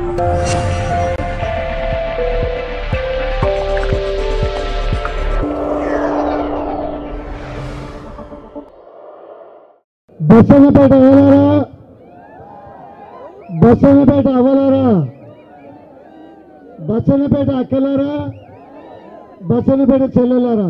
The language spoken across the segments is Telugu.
బచ్చన్నపేట అవలారా, బచ్చన్నపేట అవలారా, బచ్చన్నపేట అక్కలారా, బచ్చన్నపేట చెల్లెలారా,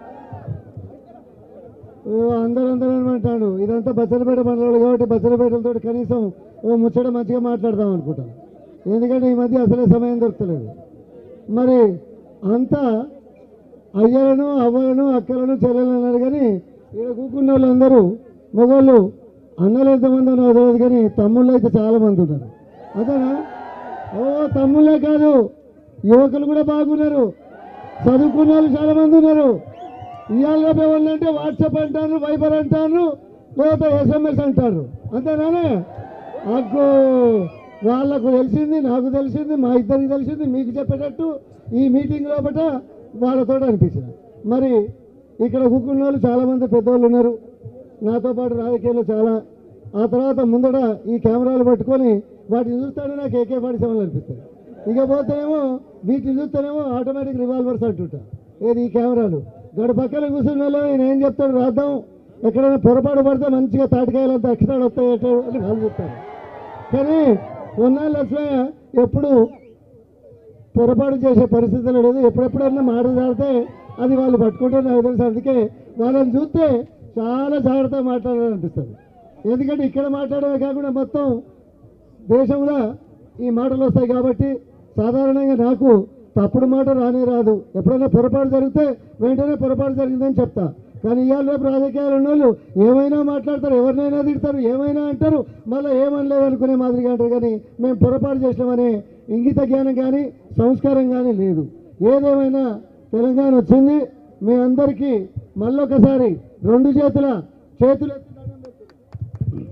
అందరూ అంటాడు. ఇదంతా బచ్చన్నపేట మండలాలు కాబట్టి బచ్చన్నపేటలతో కనీసం ఓ ముచ్చట మంచిగా మాట్లాడదాం అనుకుంటాం. ఎందుకంటే ఈ మధ్య అసలే సమయం దొరకలేదు. మరి అంతా అయ్యలను అవ్వలను అక్కలను చెల్లెలను అన్నారు. కానీ ఇక్కడ కూకున్న వాళ్ళందరూ మగవాళ్ళు అన్నలు ఎంతమంది ఉన్నారు తెలియదు, కానీ తమ్ముళ్ళు అయితే చాలామంది ఉన్నారు. అదేనా? ఓ తమ్ముళ్ళే కాదు, యువకులు కూడా బాగున్నారు, చదువుకున్న వాళ్ళు చాలామంది ఉన్నారు. ఇవాళ వాళ్ళంటే వాట్సాప్ అంటారు, వైబర్ అంటారు, లేకపోతే SMS అంటారు. అంతేనానే? నాకు వాళ్ళకు తెలిసింది, నాకు తెలిసింది, మా ఇద్దరికి తెలిసింది, మీకు చెప్పేటట్టు ఈ మీటింగ్ లోపల వాళ్ళతో అనిపించింది. మరి ఇక్కడ కూకున్న వాళ్ళు చాలామంది పెద్దవాళ్ళు ఉన్నారు, నాతో పాటు రాజకీయాల్లో చాలా. ఆ తర్వాత ముందట ఈ కెమెరాలు పట్టుకొని వాటిని చూస్తానే నాకు AK-47 అనిపిస్తుంది. ఇకపోతేనేమో వీటిని చూస్తేనేమో ఆటోమేటిక్ రివాల్వర్స్ అంటుంటా. ఏది ఈ కెమెరాలు గడు పక్కన కూర్చున్న వాళ్ళు ఈయన ఏం చెప్తాడు, రాద్దాం, ఎక్కడైనా పొరపాటు పడితే మంచిగా తాటికాయలంతా ఎక్స్ట్రాలు వస్తాయి అని వాళ్ళు చెప్తారు. కానీ పొన్నాల లక్ష్మయ్య ఎప్పుడు పొరపాటు చేసే పరిస్థితులు లేదు. ఎప్పుడెప్పుడన్నా మాట దాడితే అది వాళ్ళు పట్టుకుంటారు నాకు తెలుసు. అందుకే వాళ్ళని చూస్తే చాలా జాగ్రత్తగా మాట్లాడాలనిపిస్తుంది. ఎందుకంటే ఇక్కడ మాట్లాడమే కాకుండా మొత్తం దేశంలో ఈ మాటలు వస్తాయి కాబట్టి సాధారణంగా నాకు తప్పుడు మాట రానే రాదు. ఎప్పుడైనా పొరపాటు జరిగితే వెంటనే పొరపాటు జరిగిందని చెప్తా. కానీ ఇవాళ రేపు రాజకీయాలు ఉన్న వాళ్ళు ఏమైనా మాట్లాడతారు, ఎవరినైనా తిడతారు, ఏమైనా అంటారు, మళ్ళీ ఏమనలేదు అనుకునే మాదిరిగా అంటారు. కానీ మేము పొరపాటు చేసినామనే ఇంగిత జ్ఞానం కానీ సంస్కారం కానీ లేదు. ఏదేమైనా తెలంగాణ వచ్చింది. మీ అందరికీ మళ్ళొకసారి రెండు చేతులు దండం పెడుతున్నాం.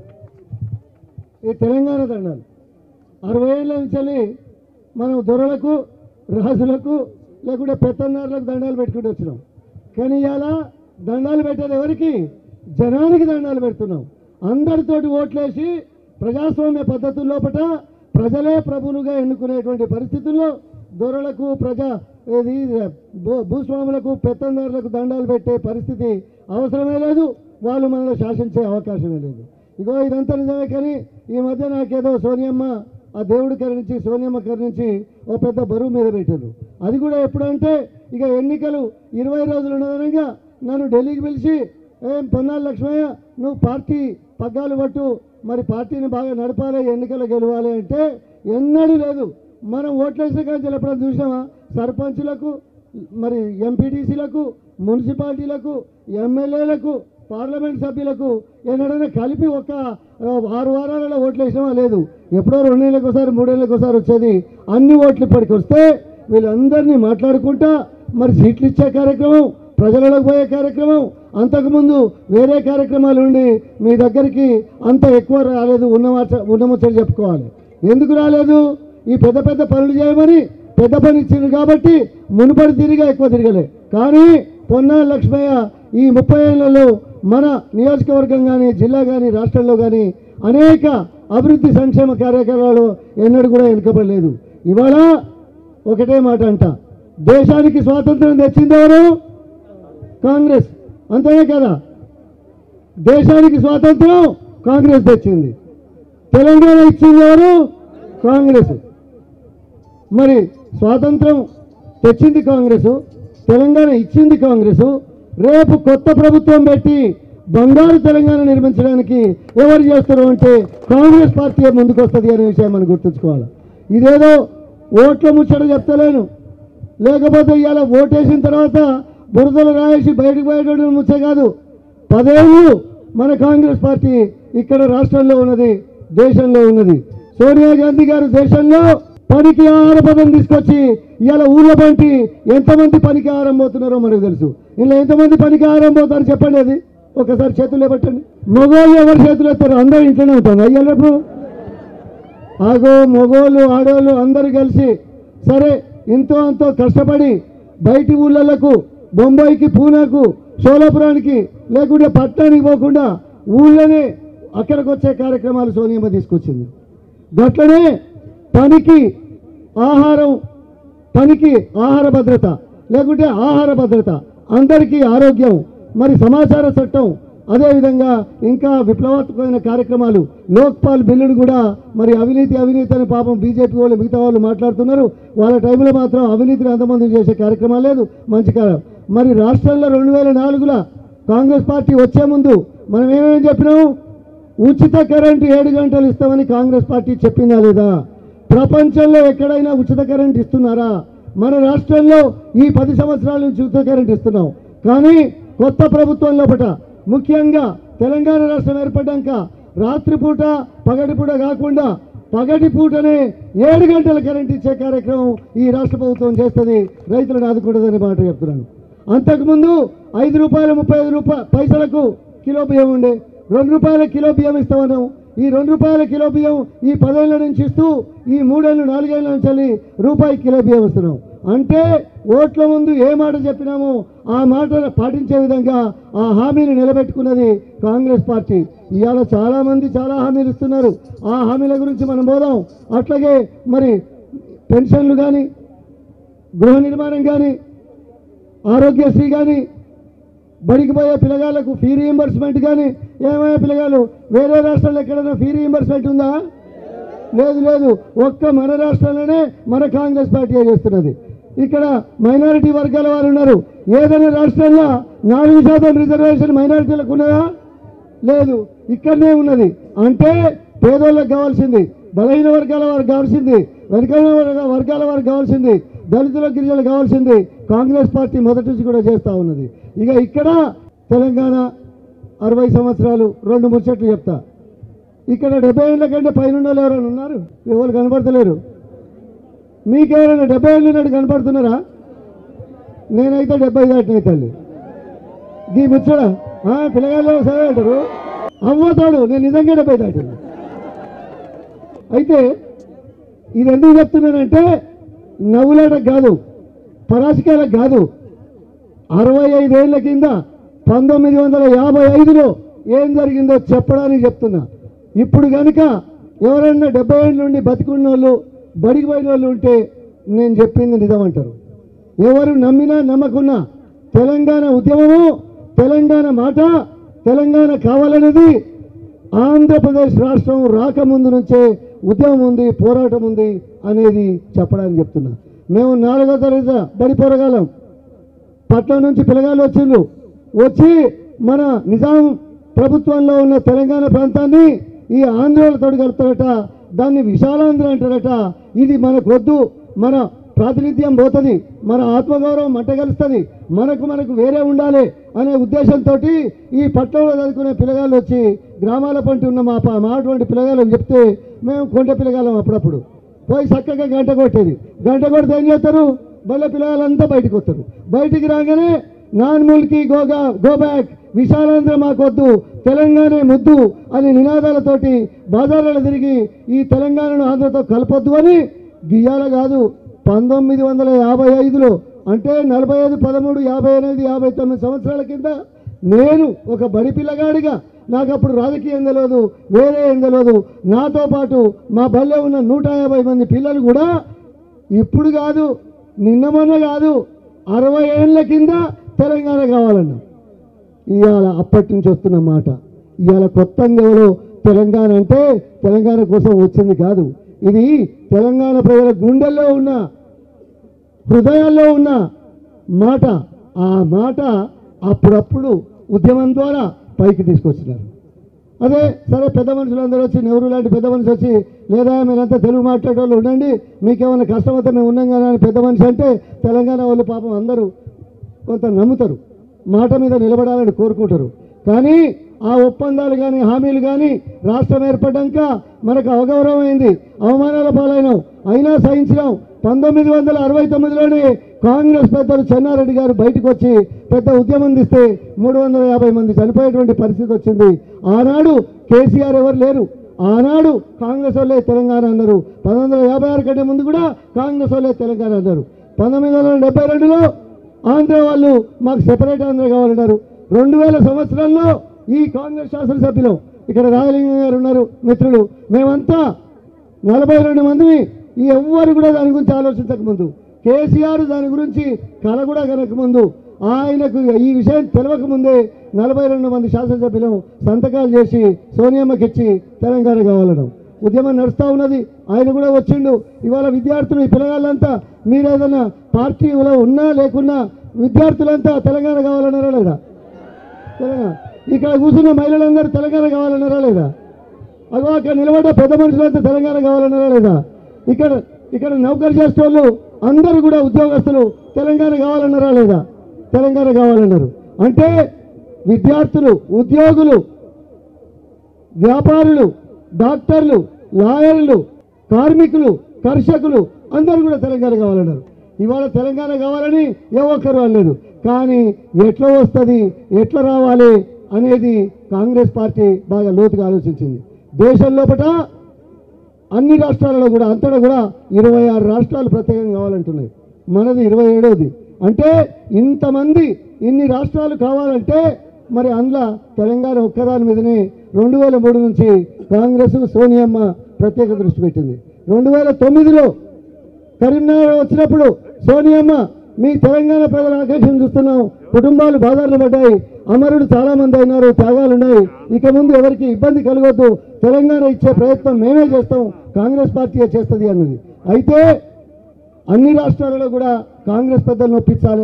ఈ తెలంగాణ దండాలు 60 ఏళ్ళ నుంచి మనం దొరలకు, రాజులకు, లేకుంటే పెత్తన్నారులకు దండాలు పెట్టుకుంటూ వచ్చినాం. కానీ ఇవాళ దండాలు పెట్టేది ఎవరికి? జనానికి దండాలు పెడుతున్నాం. అందరితోటి ఓట్లేసి ప్రజాస్వామ్య పద్ధతుల లోపల ప్రజలే ప్రభులుగా ఎన్నుకునేటువంటి పరిస్థితుల్లో దొరలకు, భూస్వాములకు, పెత్తందారులకు దండాలు పెట్టే పరిస్థితి అవసరమే లేదు. వాళ్ళు మనలో శాసించే అవకాశమే లేదు. ఇగో ఇదంతా నిజమే. కానీ ఈ మధ్య నాకేదో సోనియమ్మ, ఆ దేవుడి కరుణించి, సోనియమ్మ కరుణించి ఓ పెద్ద బరువు మీద పెట్టారు. అది కూడా ఎప్పుడంటే ఇక ఎన్నికలు 20 రోజులు ఉన్నదనగా నన్ను ఢిల్లీకి పిలిచి, ఏం పొన్నాల లక్ష్మయ్య నువ్వు పార్టీ పగ్గాలు పట్టు, మరి పార్టీని బాగా నడపాలి, ఎన్నికలు గెలవాలి అంటే ఎన్నడూ లేదు. మనం ఓట్లేసిన కానీ ఎప్పుడైనా చూసినామా? సర్పంచులకు, మరి ఎంపీటీసీలకు, మున్సిపాలిటీలకు, ఎమ్మెల్యేలకు, పార్లమెంట్ సభ్యులకు ఎన్నడైనా కలిపి ఒక 6 వారాలలో ఓట్లు వేసినామా? లేదు. ఎప్పుడో 2 నెలలకు ఒకసారి, 3 నెలలకు ఒకసారి వచ్చేది. అన్ని ఓట్లు ఇప్పటికి వస్తే వీళ్ళందరినీ మాట్లాడుకుంటా మరి సీట్లు ఇచ్చే కార్యక్రమం, ప్రజలకు పోయే కార్యక్రమం, అంతకుముందు వేరే కార్యక్రమాలు ఉండి మీ దగ్గరికి అంత ఎక్కువ రాలేదు. ఉన్న ముచ్చట చెప్పుకోవాలి. ఎందుకు రాలేదు? ఈ పెద్ద పెద్ద పనులు చేయమని పెద్ద పని ఇచ్చింది కాబట్టి మునుపడి తిరిగా ఎక్కువ తిరగలే. కానీ పొన్నాల లక్ష్మయ్య ఈ 30 ఏళ్లలో మన నియోజకవర్గం కానీ, జిల్లా కానీ, రాష్ట్రంలో కానీ అనేక అభివృద్ధి సంక్షేమ కార్యక్రమాలు ఎన్నడూ కూడా వెనుకబడలేదు. ఇవాళ ఒకటే మాట అంట, దేశానికి స్వాతంత్రం తెచ్చింది ఎవరు? కాంగ్రెస్. అంతేనే కదా? దేశానికి స్వాతంత్రం కాంగ్రెస్ తెచ్చింది. తెలంగాణ ఇచ్చింది ఎవరు? కాంగ్రెస్. మరి స్వాతంత్రం తెచ్చింది కాంగ్రెస్, తెలంగాణ ఇచ్చింది కాంగ్రెస్. రేపు కొత్త ప్రభుత్వం పెట్టి బంగారు తెలంగాణ నిర్మించడానికి ఎవరు చేస్తారు అంటే కాంగ్రెస్ పార్టీ ముందుకు వస్తుంది అనే విషయం మనం గుర్తుంచుకోవాలి. ఇదేదో ఓట్ల ముచ్చట చెప్తలేను, లేకపోతే ఇవాళ ఓటేసిన తర్వాత బురదలు రాయేసి బయటకు పోయేటప్పుడు ముచ్చే కాదు. 10 ఏళ్ళు మన కాంగ్రెస్ పార్టీ ఇక్కడ రాష్ట్రంలో ఉన్నది, దేశంలో ఉన్నది. సోనియా గాంధీ గారు దేశంలో పనికి ఆహార పదం తీసుకొచ్చి ఇవాళ ఊళ్ళో పంటి ఎంతమంది పనికి ఆహారం పోతున్నారో మనకు తెలుసు. ఇలా ఎంతమంది పనికి ఆహారం పోతారు చెప్పండి? అది ఒకసారి చేతులు పెట్టండి. మగవాళ్ళు ఎవరు చేతులు ఎత్తారు? అందరూ ఇంట్లోనే ఉంటారు. అయ్యేటప్పుడు ఆగో మగవాళ్ళు, ఆడవాళ్ళు అందరూ కలిసి సరే ఇంతో అంతో కష్టపడి బయటి ఊళ్ళకు, బొంబాయికి, పూనాకు, షోలాపురానికి, లేకుంటే పట్టణానికి పోకుండా ఊళ్ళోనే అక్కడికి వచ్చే కార్యక్రమాలు సోనియమ్మ తీసుకొచ్చింది. గట్లనే పనికి ఆహార భద్రత, లేకుంటే ఆహార భద్రత, అందరికీ ఆరోగ్యం, మరి సమాచార చట్టం, అదేవిధంగా ఇంకా విప్లవాత్మకమైన కార్యక్రమాలు, లోక్పాల్ బిల్లును కూడా మరి అవినీతి అని పాపం బీజేపీ వాళ్ళు మిగతా వాళ్ళు మాట్లాడుతున్నారు. వాళ్ళ టైంలో మాత్రం అవినీతిని అంతమంది చేసే కార్యక్రమాలు లేదు. మంచి కాలం. మరి రాష్ట్రంలో 2004లో కాంగ్రెస్ పార్టీ వచ్చే ముందు మనం ఏమేమి చెప్పినాము? ఉచిత కరెంటు 7 గంటలు ఇస్తామని కాంగ్రెస్ పార్టీ చెప్పిందా లేదా? ప్రపంచంలో ఎక్కడైనా ఉచిత కరెంట్ ఇస్తున్నారా? మన రాష్ట్రంలో ఈ 10 సంవత్సరాల నుంచి ఉచిత కరెంట్ ఇస్తున్నాం. కానీ కొత్త ప్రభుత్వం లోపల ముఖ్యంగా తెలంగాణ రాష్ట్రం ఏర్పడ్డాక రాత్రిపూట పగటిపూట కాకుండా పగటిపూటనే 7 గంటల కరెంట్ ఇచ్చే కార్యక్రమం ఈ రాష్ట్ర ప్రభుత్వం చేస్తుంది. రైతులను ఆదుకుంటుందనే మాట చెప్తున్నాను. అంతకుముందు ₹5.35 కిలో బియ్యం ఉండే, ₹2 కిలో బియ్యం ఇస్తామన్నాం. ఈ ₹2 కిలో బియ్యం ఈ 10 ఏళ్ల నుంచి ఇస్తూ ఈ 3 ఏళ్ళు 4 ఏళ్ల నుంచి ₹1 కిలో బియ్యం ఇస్తున్నాం. అంటే ఓట్ల ముందు ఏ మాట చెప్పినామో ఆ మాట పాటించే విధంగా ఆ హామీని నిలబెట్టుకున్నది కాంగ్రెస్ పార్టీ. ఇవాళ చాలామంది చాలా హామీలు ఇస్తున్నారు. ఆ హామీల గురించి మనం పోదాం. అట్లాగే మరి పెన్షన్లు కానీ, గృహ నిర్మాణం కానీ, ఆరోగ్యశ్రీ కానీ, బడికి పోయే పిల్లగాళ్ళకు ఫీ రీయింబర్స్మెంట్ కానీ. ఏమయ్యా పిల్లగాళ్ళు, వేరే రాష్ట్రాల్లో ఎక్కడైనా ఫీ రీయింబర్స్మెంట్ ఉందా? లేదు. ఒక్క మన రాష్ట్రంలోనే మన కాంగ్రెస్ పార్టీ చేస్తున్నది. ఇక్కడ మైనారిటీ వర్గాల వారు ఉన్నారు. ఏదైనా రాష్ట్రంలో 4% రిజర్వేషన్ మైనారిటీలకు ఉన్నదా? లేదు. ఇక్కడనే ఉన్నది. అంటే పేదోళ్ళకి కావాల్సింది, బలహీన వర్గాల వారికి కావాల్సింది, వెనుకబడిన వర్గాల వారికి కావాల్సింది, దళితుల గిరిజనులకు కావాల్సింది కాంగ్రెస్ పార్టీ మొదటి నుంచి కూడా చేస్తూ ఉన్నది. ఇక ఇక్కడ తెలంగాణ 60 సంవత్సరాలు 2 ముచ్చట్లు చెప్తా. ఇక్కడ 70 ఏళ్ళ కంటే పైన ఎవరైనా ఉన్నారు? ఎవరు కనపడతలేరు. మీకెవరైనా 70 ఏళ్ళు ఉన్నట్టు కనపడుతున్నారా? నేనైతే 70 దాటిన తల్లి. ఈ ముచ్చడా పిల్లగాళ్ళు సరే అంటారు. అవ్వతాడు నేను నిజంగా 70 దాటిన. అయితే ఇది ఎందుకు చెప్తున్నానంటే నవ్వులాటకు కాదు, పరాశకాలకు కాదు. 65 ఏళ్ల కింద 1955లో ఏం జరిగిందో చెప్పడానికి చెప్తున్నా. ఇప్పుడు కనుక ఎవరన్నా 70 ఏళ్ళ నుండి బతికున్న వాళ్ళు, బడికి పోయిన వాళ్ళు ఉంటే నేను చెప్పింది నిజమంటారు. ఎవరు నమ్మినా నమ్మకున్నా తెలంగాణ ఉద్యమము, తెలంగాణ మాట, తెలంగాణ కావాలనేది ఆంధ్రప్రదేశ్ రాష్ట్రం రాకముందు నుంచే ఉద్యమం ఉంది, పోరాటం ఉంది అనేది చెప్పడానికి చెప్తున్నా. మేము 4వ తరగతి బడి పోరగాలం. పట్నం నుంచి పిల్లగాళ్ళు వచ్చి మన నిజాం ప్రభుత్వంలో ఉన్న తెలంగాణ ప్రాంతాన్ని ఈ ఆంధ్రలతో కలుపుతారట. దాన్ని విశాలాంధ్ర అంటారట. ఇది మనకొద్దు, మన ప్రాతినిధ్యం పోతుంది, మన ఆత్మగౌరవం మంటగలుస్తుంది, మనకు వేరే ఉండాలి అనే ఉద్దేశంతో ఈ పట్టణంలో చదువుకునే పిల్లగాళ్ళు వచ్చి గ్రామాల పంటి ఉన్న మా అటువంటి పిల్లగాళ్ళని చెప్తే మేము కొండ పిల్లగాళ్ళం అప్పుడప్పుడు పోయి చక్కగా గంట కొట్టేది. గంట కొడితే ఏం చేస్తారు? బళ్ళ పిల్లగాళ్ళంతా బయటకు వస్తారు. బయటికి రాగానే నాన్ ముల్కి గో బ్యాక్, విశాలాంధ్ర మాకొద్దు, తెలంగాణ ముద్దు అని నినాదాలతోటి బాజార్లలో తిరిగి ఈ తెలంగాణను ఆంధ్రతో కలపొద్దు అని గియ్యాల కాదు 1955లో అంటే 45, 13, 58, 59 సంవత్సరాల కింద నేను ఒక బడి పిల్లగాడిగా, నాకు అప్పుడు రాజకీయం తెలియదు, వేరే ఏం తెలియదు, నాతో పాటు మా బళ్ళే ఉన్న 150 మంది పిల్లలు కూడా ఇప్పుడు కాదు, నిన్న మొన్న కాదు, 60 ఏళ్ల కింద తెలంగాణ కావాలన్నా. ఇవాళ అప్పటి నుంచి వస్తున్న మాట. ఇవాళ కొత్తగా తెలంగాణ అంటే తెలంగాణ కోసం వచ్చింది కాదు. ఇది తెలంగాణ ప్రజల గుండెల్లో ఉన్న, హృదయాల్లో ఉన్న మాట. ఆ మాట అప్పుడప్పుడు ఉద్యమం ద్వారా పైకి తీసుకొచ్చినారు. అదే సరే పెద్ద మనుషులందరూ వచ్చి, నెహ్రూ లాంటి పెద్ద మనిషి వచ్చి, లేదా మీరంతా తెలుగు మాట్లాడే వాళ్ళు ఉండండి, మీకేమైనా కష్టం అయితే మేము ఉన్నాం కదా అని పెద్ద మనిషి అంటే తెలంగాణ వాళ్ళు పాపం అందరూ కొంత నమ్ముతారు, మాట మీద నిలబడాలని కోరుకుంటారు. కానీ ఆ ఒప్పందాలు కానీ హామీలు కానీ రాష్ట్రం ఏర్పడ్డాక మనకు అవగౌరవం అయింది, అవమానాల పాలైనాం, అయినా సహించినాం. 1969లోనే కాంగ్రెస్ పెద్దలు చెన్నారెడ్డి గారు బయటకు వచ్చి పెద్ద ఉద్యమం తీస్తే 350 మంది చనిపోయేటువంటి పరిస్థితి వచ్చింది. ఆనాడు కేసీఆర్ ఎవరు లేరు, ఆనాడు కాంగ్రెస్ వాళ్ళే తెలంగాణ అన్నారు. 1956 కంటే ముందు కూడా కాంగ్రెస్ వాళ్ళే తెలంగాణ అన్నారు. 1972లో ఆంధ్ర వాళ్ళు మాకు సెపరేట్ ఆంధ్ర కావాలన్నారు. 2000 సంవత్సరంలో ఈ కాంగ్రెస్ శాసనసభ్యులు, ఇక్కడ రాజలింగం గారు ఉన్నారు మిత్రులు, మేమంతా 42 మందిని ఎవ్వరు కూడా దాని గురించి ఆలోచించకముందు, కేసీఆర్ దాని గురించి కల కూడా కనకముందు, ఆయనకు ఈ విషయం తెలియకముందే 42 మంది శాసనసభ్యులు సంతకాలు చేసి సోనియమ్మకి ఇచ్చి తెలంగాణ కావాలడం ఉద్యమం నడుస్తూ ఉన్నది. ఆయన కూడా వచ్చిండు. ఇవాళ విద్యార్థులు, ఈ పిల్లగాళ్ళంతా మీరు ఏదైనా పార్టీలో ఉన్నా లేకున్నా విద్యార్థులంతా తెలంగాణ కావాలన్నారా లేదా? తెలంగాణ. ఇక్కడ కూర్చున్న మహిళలందరూ తెలంగాణ కావాలన్నారా లేదా? అగో అక్కడ నిలబడ్డ పెద్ద మనుషులంతా తెలంగాణ కావాలన్నారా లేదా? ఇక్కడ నౌకరు చేసే వాళ్ళు అందరూ కూడా ఉద్యోగస్తులు తెలంగాణ కావాలన్నారా లేదా? తెలంగాణ కావాలన్నారు. అంటే విద్యార్థులు, ఉద్యోగులు, వ్యాపారులు, డాక్టర్లు, లాయర్లు, కార్మికులు, కర్షకులు అందరూ కూడా తెలంగాణ కావాలన్నారు. ఇవాళ తెలంగాణ కావాలని ఏ ఒక్కరు అనలేదు. కానీ ఎట్లా వస్తుంది, ఎట్లా రావాలి అనేది కాంగ్రెస్ పార్టీ బాగా లోతుగా ఆలోచించింది. దేశం లోపల అన్ని రాష్ట్రాలలో కూడా అంతటా కూడా 26 రాష్ట్రాలు ప్రత్యేకంగా కావాలంటున్నాయి. మనది 27ది. అంటే ఇంతమంది ఇన్ని రాష్ట్రాలు కావాలంటే మరి అందులో తెలంగాణ ఒక్కదాని మీదనే 2003 నుంచి కాంగ్రెస్ సోనియమ్మ ప్రత్యేక దృష్టి పెట్టింది. 2009లో కరీంనగర్ వచ్చినప్పుడు సోనియమ్మ మీ తెలంగాణ ప్రజల ఆకాంక్షను చూస్తున్నాం, కుటుంబాలు బాధలు పడ్డాయి, అమరుడు చాలామంది అయినారు, త్యాగాలు ఉన్నాయి, ఇక ముందు ఎవరికి ఇబ్బంది కలగొద్దు, తెలంగాణ ఇచ్చే ప్రయత్నం మేమే చేస్తాం, కాంగ్రెస్ పార్టీ చేస్తుంది అన్నది. అయితే అన్ని రాష్ట్రాలలో కూడా కాంగ్రెస్ పెద్దలను ఒప్పించాలి.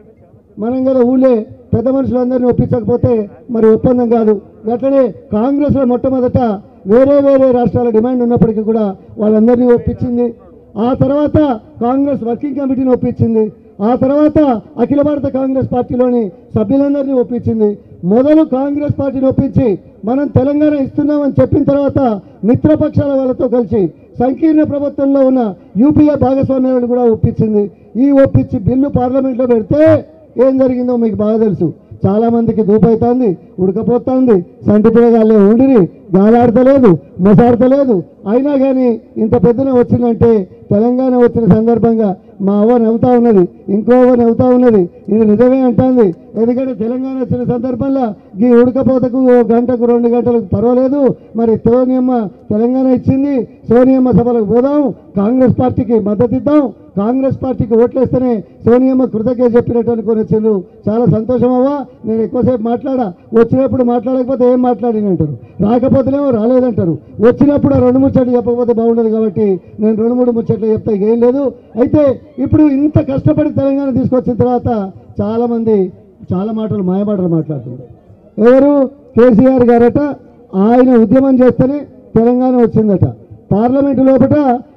మనం కదా ఊళ్ళే పెద్ద మనుషులందరినీ ఒప్పించకపోతే మరి ఒప్పందం కాదు. అట్లనే కాంగ్రెస్లో మొట్టమొదట వేరే రాష్ట్రాల డిమాండ్ ఉన్నప్పటికీ కూడా వాళ్ళందరినీ ఒప్పించింది. ఆ తర్వాత కాంగ్రెస్ వర్కింగ్ కమిటీని ఒప్పించింది. ఆ తర్వాత అఖిల భారత కాంగ్రెస్ పార్టీలోని సభ్యులందరినీ ఒప్పించింది. మొదలు కాంగ్రెస్ పార్టీని ఒప్పించి మనం తెలంగాణ ఇస్తున్నామని చెప్పిన తర్వాత మిత్రపక్షాల వాళ్ళతో కలిసి సంకీర్ణ ప్రభుత్వంలో ఉన్న యూపీఏ భాగస్వామ్యాలను కూడా ఒప్పించింది. ఈ ఒప్పించి బిల్లు పార్లమెంట్లో పెడితే ఏం జరిగిందో మీకు బాగా తెలుసు. చాలామందికి దూపైతుంది, ఉడకపోతుంది, సంటి పిల్లగాళ్ళే ఉండిరి, గాలాడతలేదు, మసాడతలేదు. అయినా కానీ ఇంత పెద్దన వచ్చిందంటే తెలంగాణ వచ్చిన సందర్భంగా మా అవ్వ నవ్వుతూ ఉన్నది, ఇంకో అవ్వ నవ్వుతూ ఉన్నది. ఇది నిజమే అంటుంది. ఎందుకంటే తెలంగాణ వచ్చిన సందర్భంలో ఈ ఉడకపోతకు 1 గంటకు 2 గంటలకు పర్వాలేదు. మరి సోనియమ్మ తెలంగాణ ఇచ్చింది, సోనియమ్మ సభలకు పోదాం, కాంగ్రెస్ పార్టీకి మద్దతు ఇద్దాం, కాంగ్రెస్ పార్టీకి ఓట్లేస్తేనే సోనియమ్మ కృతజ్ఞత చెప్పినట్టు అనుకుని వచ్చిండ్రు. చాలా సంతోషం అవ్వా. నేను ఎక్కువసేపు మాట్లాడా, వచ్చినప్పుడు మాట్లాడకపోతే ఏం మాట్లాడినంటారు, రాకపోతేనేమో రాలేదంటారు, వచ్చినప్పుడు 2 ముచ్చట్లు చెప్పకపోతే బాగుండదు. కాబట్టి నేను 2-3 ముచ్చట్లు చెప్తా, ఏం లేదు. అయితే ఇప్పుడు ఇంత కష్టపడి తెలంగాణ తీసుకొచ్చిన తర్వాత చాలామంది చాలా మాటలు మాయమాటలు మాట్లాడుతున్నారు. ఎవరు? కేసీఆర్ గారట ఆయన ఉద్యమం చేస్తేనే తెలంగాణ వచ్చిందట. పార్లమెంటు లోపల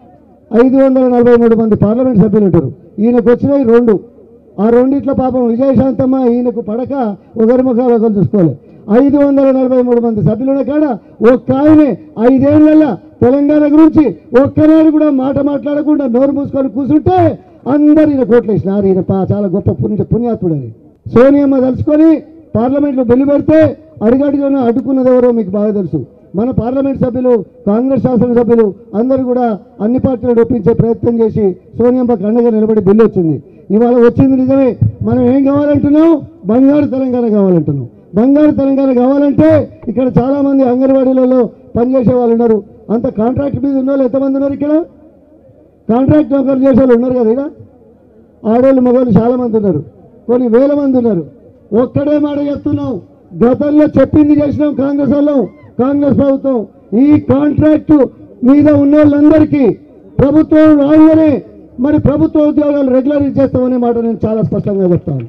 543 మంది పార్లమెంట్ సభ్యులు ఉంటారు. ఈయనకు వచ్చినాయి 2. ఆ రెండిట్లో పాపం విజయశాంతమ్మ ఈయనకు పడక ఒకరి ముఖాలు ఒకరు చూసుకోవాలి. 543 మంది సభ్యులున్న కాడ ఒక్క ఆయనే 5 ఏళ్లలో తెలంగాణ గురించి ఒక్కనాడు కూడా మాట మాట్లాడకుండా నోరు మూసుకొని కూర్చుంటే అందరు ఈయన కోట్లేసినారు. ఈయన చాలా గొప్ప పుణ్యాత్ముడని సోనియమ్మ తలుచుకొని పార్లమెంట్లో బిల్లు పెడితే అడిగడిగా అడ్డుకున్నది ఎవరో మీకు బాగా తెలుసు. మన పార్లమెంట్ సభ్యులు, కాంగ్రెస్ శాసనసభ్యులు అందరూ కూడా అన్ని పార్టీలను ఒప్పించే ప్రయత్నం చేసి సోనియమ్మకు అండగా నిలబడి బిల్లు వచ్చింది. ఇవాళ వచ్చింది నిజమే. మనం ఏం కావాలంటున్నాం? బంగారు తెలంగాణ కావాలంటున్నాం. బంగారు తెలంగాణ కావాలంటే ఇక్కడ చాలామంది అంగన్వాడీలలో పనిచేసే వాళ్ళు ఉన్నారు. అంత కాంట్రాక్ట్ మీద ఉన్న వాళ్ళు ఎంతమంది ఉన్నారు? ఇక్కడ కాంట్రాక్ట్ నౌకరు చేసే వాళ్ళు ఉన్నారు కదా. ఇక్కడ ఆడవాళ్ళు మగవాళ్ళు చాలామంది ఉన్నారు, కొన్ని వేల మంది ఉన్నారు. ఒక్కడే మాట చెప్తున్నాం, గతంలో చెప్పింది చేసినాం కాంగ్రెస్ వాళ్ళం, కాంగ్రెస్ ప్రభుత్వం. ఈ కాంట్రాక్టు మీద ఉన్న వాళ్ళందరికీ ప్రభుత్వం రాగానే మరి ప్రభుత్వ ఉద్యోగాలు రెగ్యులరైజ్ చేస్తామనే మాట నేను చాలా స్పష్టంగా చెప్తాను.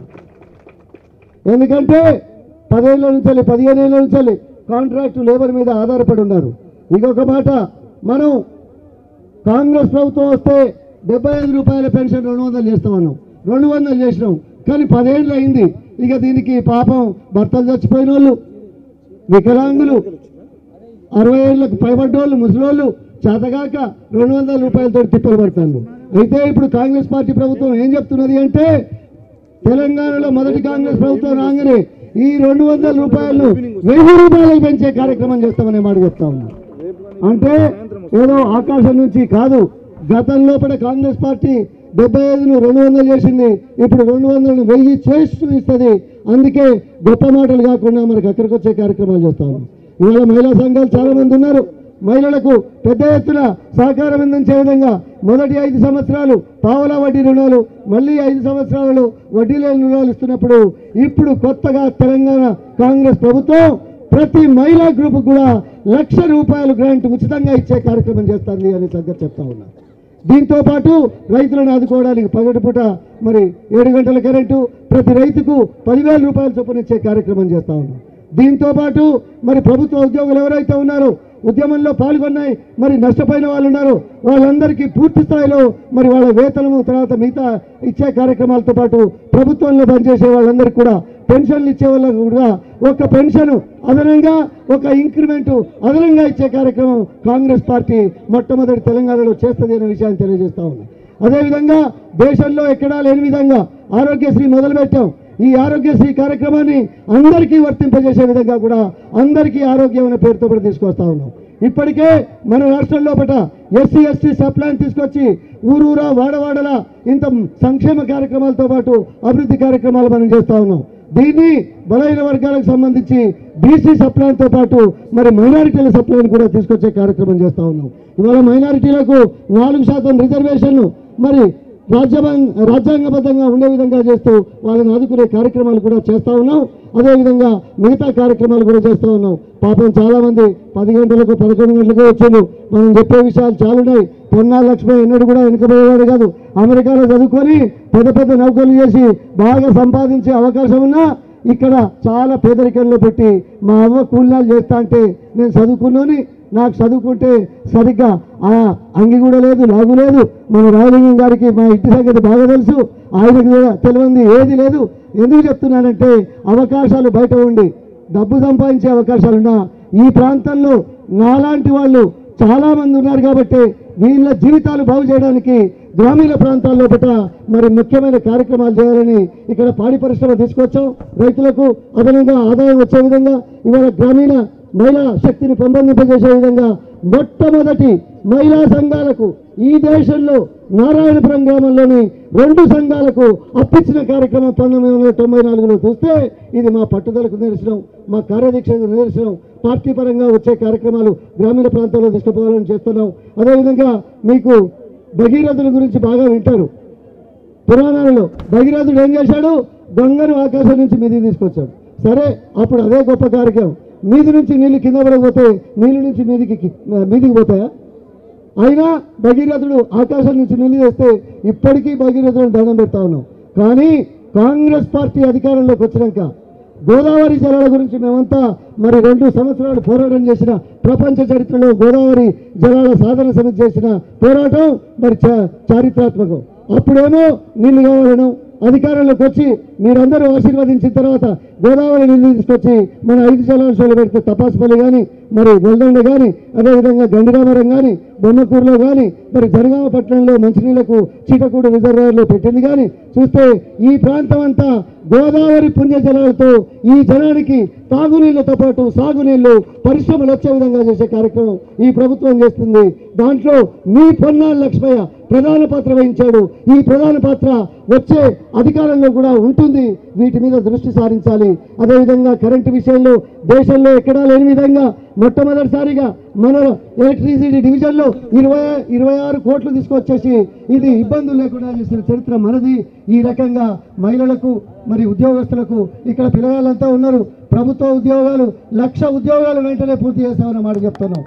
ఎందుకంటే 10 ఏళ్ళ నుంచి 15 ఏళ్ళ నుంచి కాంట్రాక్టు లేబర్ మీద ఆధారపడి ఉన్నారు. ఇంకొక మాట, మనం కాంగ్రెస్ ప్రభుత్వం వస్తే 75 రూపాయల పెన్షన్ 200 చేస్తామన్నాం, 200 చేసినాం. కానీ 10 ఏళ్ళు అయింది. ఇక దీనికి పాపం భర్తలు చచ్చిపోయిన వాళ్ళు, వికలాంగులు, 60 ఏళ్ళకు పైబడ్డోళ్ళు, ముసలోళ్ళు చేతగాక 200 రూపాయలతో తిప్పలు పడతాను. అయితే ఇప్పుడు కాంగ్రెస్ పార్టీ ప్రభుత్వం ఏం చెప్తున్నది అంటే తెలంగాణలో మొదటి కాంగ్రెస్ ప్రభుత్వం రాగానే ఈ 200 రూపాయలు 1000 రూపాయలకు పెంచే కార్యక్రమం చేస్తామనే మాట చెప్తా ఉన్నా. అంటే ఏదో ఆకాశం నుంచి కాదు. గతంలో కూడా కాంగ్రెస్ పార్టీ 75ను 200 చేసింది, ఇప్పుడు 200ను 1000 చేస్తూ ఇస్తుంది. అందుకే గొప్ప మాటలు కాకుండా మనకు అక్కడికి వచ్చే కార్యక్రమాలు చేస్తా ఉన్నాం. ఇవాళ మహిళా సంఘాలు చాలా మంది ఉన్నారు. మహిళలకు పెద్ద ఎత్తున సహకారం అందించే విధంగా మొదటి 5 సంవత్సరాలు పావలా వడ్డీ రుణాలు, మళ్ళీ 5 సంవత్సరాలలో వడ్డీ లేని రుణాలు ఇస్తున్నప్పుడు ఇప్పుడు కొత్తగా తెలంగాణ కాంగ్రెస్ ప్రభుత్వం ప్రతి మహిళా గ్రూప్ కూడా ₹1,00,000 గ్రాంట్ ఉచితంగా ఇచ్చే కార్యక్రమం చేస్తుంది అనే సంగతి చెప్తా ఉన్నా. దీంతో పాటు రైతులను ఆదుకోవడానికి పగటిపూట మరి 7 గంటల కరెంటు, ప్రతి రైతుకు ₹10,000 చొప్పున ఇచ్చే కార్యక్రమం చేస్తా ఉన్నాం. దీంతో పాటు మరి ప్రభుత్వ ఉద్యోగులు ఎవరైతే ఉన్నారో ఉద్యమంలో పాల్గొన్నాయి మరి నష్టపోయిన వాళ్ళు ఉన్నారు, వాళ్ళందరికీ పూర్తి స్థాయిలో మరి వాళ్ళ వేతనము తర్వాత మిగతా ఇచ్చే కార్యక్రమాలతో పాటు ప్రభుత్వంలో పనిచేసే వాళ్ళందరికీ కూడా పెన్షన్లు ఇచ్చే వాళ్ళకు కూడా ఒక పెన్షన్ అదనంగా ఒక ఇంక్రిమెంటు అదనంగా ఇచ్చే కార్యక్రమం కాంగ్రెస్ పార్టీ మొట్టమొదటి తెలంగాణలో చేస్తుంది అనే విషయాన్ని తెలియజేస్తా ఉన్నాం. అదేవిధంగా దేశంలో ఎక్కడా లేని విధంగా ఆరోగ్యశ్రీ మొదలుపెట్టాం. ఈ ఆరోగ్యశ్రీ కార్యక్రమాన్ని అందరికీ వర్తింపజేసే విధంగా కూడా అందరికీ ఆరోగ్యం అనే పేరుతో కూడా తీసుకొస్తా ఉన్నాం. ఇప్పటికే మన రాష్ట్రంలో ఎస్సీ ఎస్టీ సప్లాన్ తీసుకొచ్చి ఊరూరా వాడవాడలా ఇంత సంక్షేమ కార్యక్రమాలతో పాటు అభివృద్ధి కార్యక్రమాలు మనం చేస్తూ ఉన్నాం. దీన్ని బలహీన వర్గాలకు సంబంధించి బీసీ సప్లాన్తో పాటు మరి మైనారిటీల సప్లాన్ కూడా తీసుకొచ్చే కార్యక్రమం చేస్తూ ఉన్నాం. ఇవాళ మైనారిటీలకు 4% రిజర్వేషన్లు మరి రాజ్యాంగబద్ధంగా ఉండే విధంగా చేస్తూ వాళ్ళని ఆదుకునే కార్యక్రమాలు కూడా చేస్తూ ఉన్నాం. అదేవిధంగా మిగతా కార్యక్రమాలు కూడా చేస్తూ ఉన్నాం. పాపం చాలామంది 10 గంటలకు 11 గంటలకు వచ్చారు. మనం చెప్పే విషయాలు చాలున్నాయి. పొన్నాల లక్ష్మయ్య ఎన్నడూ కూడా వెనుకబోయేవాడు కాదు. అమెరికాలో చదువుకొని పెద్ద పెద్ద నౌకర్లు చేసి బాగా సంపాదించే అవకాశం ఉన్నా ఇక్కడ చాలా పేదరికంలో పెట్టి మా అవ్వ కూలినాలు చేస్తా అంటే నేను చదువుకున్నాను, నాకు చదువుకుంటే సరిగ్గా అంగి కూడా లేదు, లాగు లేదు. మన రాయలింగం గారికి మా ఇంటి సంగతి బాగా తెలుసు, ఆయనకు కూడా తెలియంది ఏది లేదు. ఎందుకు చెప్తున్నానంటే అవకాశాలు బయట ఉండి డబ్బు సంపాదించే అవకాశాలున్నా ఈ ప్రాంతంలో నాలాంటి వాళ్ళు చాలామంది ఉన్నారు కాబట్టి వీళ్ళ జీవితాలు బాగు చేయడానికి గ్రామీణ ప్రాంతాల్లో మరి ముఖ్యమైన కార్యక్రమాలు చేయాలని ఇక్కడ పాడి పరిశ్రమ తీసుకొచ్చాం. రైతులకు అదనంగా ఆదాయం వచ్చే విధంగా ఇవాళ గ్రామీణ మహిళా శక్తిని పెంపొందింపజేసే విధంగా మొట్టమొదటి మహిళా సంఘాలకు ఈ దేశంలో నారాయణపురం గ్రామంలోని 2 సంఘాలకు అప్పించిన కార్యక్రమం 1994లో చూస్తే ఇది మా పట్టుదలకు నిదర్శనం, మా కార్యదీక్షకు నిదర్శనం. పార్టీ పరంగా వచ్చే కార్యక్రమాలు గ్రామీణ ప్రాంతాల్లో తీసుకుపోవాలని చేస్తున్నాం. అదేవిధంగా మీకు భగీరథుల గురించి బాగా వింటారు. పురాణాలలో భగీరథుడు ఏం చేశాడు? గంగను ఆకాశం నుంచి మీదికి తీసుకొచ్చాడు. సరే, అప్పుడు అదే గొప్ప కార్యక్రమం. మీది నుంచి నీళ్ళు కింద పడకపోతే నీళ్ళ నుంచి మీదికి పోతాయా? అయినా భగీరథుడు ఆకాశం నుంచి నీళ్ళు చేస్తే ఇప్పటికీ భగీరథుడు దండం పెడతా ఉన్నాం. కానీ కాంగ్రెస్ పార్టీ అధికారంలోకి వచ్చినాక గోదావరి జలాల గురించి మేమంతా మరి 2 సంవత్సరాలు పోరాటం చేసిన, ప్రపంచ చరిత్రలో గోదావరి జలాల సాధన సమితి చేసిన పోరాటం మరి చారిత్రాత్మకం. అప్పుడేమో నీళ్లు కావాలను అధికారంలోకి వచ్చి మీరందరూ ఆశీర్వదించిన తర్వాత గోదావరి నీళ్ళు తీసుకొచ్చి మన 5 జలాశయాలు పెడితే తపాసుపల్లి కానీ మరి గొల్దండ కానీ అదేవిధంగా గండిరామరం కానీ బొమ్మకూరులో కానీ మరి జనగామ పట్టణంలో మంచినీళ్లకు చీకకూడు రిజర్వాయర్లో పెట్టింది. కానీ చూస్తే ఈ ప్రాంతం అంతా గోదావరి పుణ్యజలాలతో ఈ జనానికి తాగునీళ్లతో పాటు సాగునీళ్లు పరిశ్రమలు వచ్చే విధంగా చేసే కార్యక్రమం ఈ ప్రభుత్వం చేస్తుంది. దాంట్లో మీ పొన్నాల లక్ష్మయ్య ప్రధాన పాత్ర వహించాడు. ఈ ప్రధాన పాత్ర వచ్చే అధికారంలో కూడా ఉంటుంది. వీటి మీద దృష్టి సారించాలి. అదేవిధంగా కరెంటు విషయంలో దేశంలో ఎక్కడా లేని విధంగా మొట్టమొదటిసారిగా మన ఎలక్ట్రిసిటీ డివిజన్లో 26 కోట్లు తీసుకొచ్చేసి ఇది ఇబ్బందులు లేకుండా చేసిన చరిత్ర మనది. ఈ రకంగా మహిళలకు మరి ఉద్యోగస్తులకు ఇక్కడ పిల్లగాళ్ళంతా ఉన్నారు. ప్రభుత్వ ఉద్యోగాలు 1,00,000 ఉద్యోగాలు వెంటనే పూర్తి చేస్తామన్న మాట చెప్తున్నాం.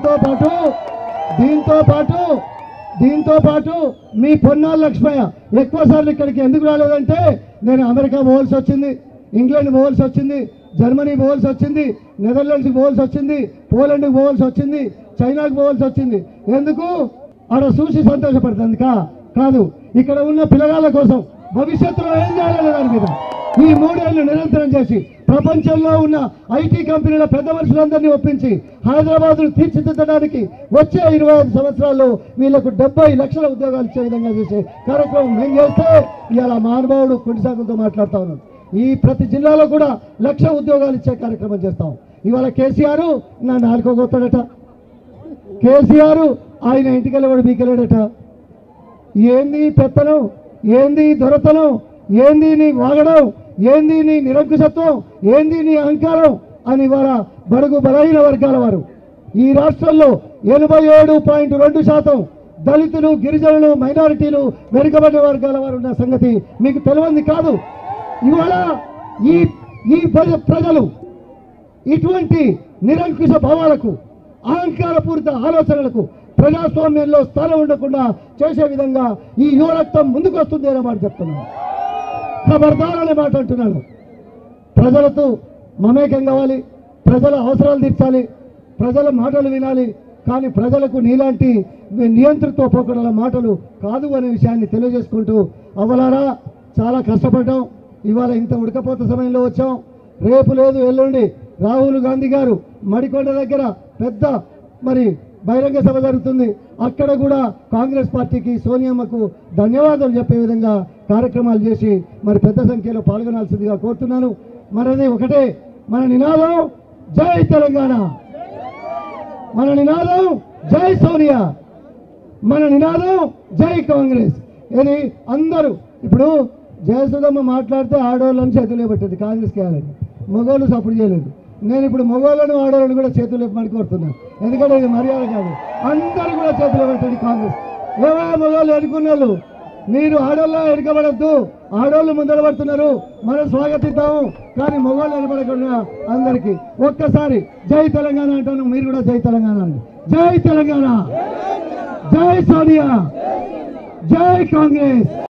దీంతో పాటు మీ పొన్నాల లక్ష్మయ్య ఎక్కువసార్లు ఇక్కడికి ఎందుకు రాలేదంటే నేను అమెరికా పోవాల్సి వచ్చింది, ఇంగ్లాండ్ పోవాల్సి వచ్చింది, జర్మనీ పోవాల్సి వచ్చింది, నెదర్లాండ్స్కి పోవాల్సి వచ్చింది, పోలాండ్కి పోవాల్సి వచ్చింది, చైనాకు పోవాల్సి వచ్చింది. ఎందుకు? ఆడ చూసి సంతోషపడుతుంది కాదు, ఇక్కడ ఉన్న పిల్లగాళ్ళ కోసం భవిష్యత్తులో ఏం చేయాలనే దాని మీద ఈ 3 ఏళ్ళు నిరంతరం చేసి ప్రపంచంలో ఉన్న ఐటీ కంపెనీల పెద్ద మనుషులందరినీ ఒప్పించి హైదరాబాద్ను తీర్చిదిద్దడానికి వచ్చే 25 సంవత్సరాల్లో వీళ్లకు 70 లక్షల ఉద్యోగాలు ఇచ్చే విధంగా చేసే కార్యక్రమం మేము చేస్తే ఇవాళ మహానుభావుడు కొన్నిసార్లతో మాట్లాడుతూ ఉన్నాడు. ఈ ప్రతి జిల్లాలో కూడా 1,00,000 ఉద్యోగాలు ఇచ్చే కార్యక్రమం చేస్తాం. ఇవాళ కేసీఆర్ నా నాలుకోగొత్తాడట, కేసీఆర్ ఆయన ఇంటికెళ్ళవాడు మీకెళ్ళాడట. ఏంది పెత్తనం, ఏంది దొరతనం, ఏంది నీ వాగడం, ఏంది నీ నిరంకుశత్వం, ఏంది నీ అహంకారం అని ఇవాళ బడుగు బలహీన వర్గాల వారు ఈ రాష్ట్రంలో 87.2% దళితులు, గిరిజనులు, మైనారిటీలు, వెనుకబడిన వర్గాల వారు ఉన్న సంగతి మీకు తెలియంది కాదు. ఇవాళ ఈ ఈ ప్రజలు ఇటువంటి నిరంకుశ భావాలకు, అహంకారపూరిత ఆలోచనలకు ప్రజాస్వామ్యంలో స్థానం ఉండకుండా చేసే విధంగా ఈ యువరక్తం ముందుకు వస్తుంది అనే మాట చెప్తున్నాను. ఖబర్దార్ అనే మాట అంటున్నాను. ప్రజలతో మమేకం కావాలి, ప్రజల అవసరాలు తీర్చాలి, ప్రజల మాటలు వినాలి. కానీ ప్రజలకు నీలాంటి నియంత్రిత పోకడల మాటలు కాదు అనే విషయాన్ని తెలియజేసుకుంటూ, అవ్వలారా చాలా కష్టపడ్డాం. ఇవాళ ఇంత ఉడకపోత సమయంలో వచ్చాం. రేపు లేదు ఎల్లుండి రాహుల్ గాంధీ గారు మడికొండ దగ్గర పెద్ద బహిరంగ సభ జరుగుతుంది. అక్కడ కూడా కాంగ్రెస్ పార్టీకి, సోనియమ్మకు ధన్యవాదాలు చెప్పే విధంగా కార్యక్రమాలు చేసి పెద్ద సంఖ్యలో పాల్గొనాల్సిందిగా కోరుతున్నాను. మరది ఒకటే మన నినాదం, జై తెలంగాణ. మన నినాదం జై సోనియా, మన నినాదం జై కాంగ్రెస్. ఇది అందరూ ఇప్పుడు జయసుధమ్మ మాట్లాడితే ఆడవాళ్ళని చేతులు పెట్టింది కాంగ్రెస్కి వేయాలని, మగవాళ్ళు సపోర్ట్ చేయలేదు. నేను ఇప్పుడు మగవాళ్ళను ఆడవాళ్ళని కూడా చేతులు లేపమని కోరుతున్నాను. ఎందుకంటే ఇది మర్యాద కాదు. అందరూ కూడా చేతులు పెట్టండి కాంగ్రెస్. ఏవో మగవాళ్ళు ఎన్నుకున్నారు, మీరు ఆడోళ్ళ వెనుకబడద్దు. ఆడోళ్ళు ముందర పడుతున్నారు, మనం స్వాగతిద్దాము. కానీ మగవాళ్ళు వెనబడకుండా అందరికీ ఒక్కసారి జై తెలంగాణ అంటాను. మీరు కూడా జై తెలంగాణ అండి. జై తెలంగాణ, జై సోనియా, జై కాంగ్రెస్.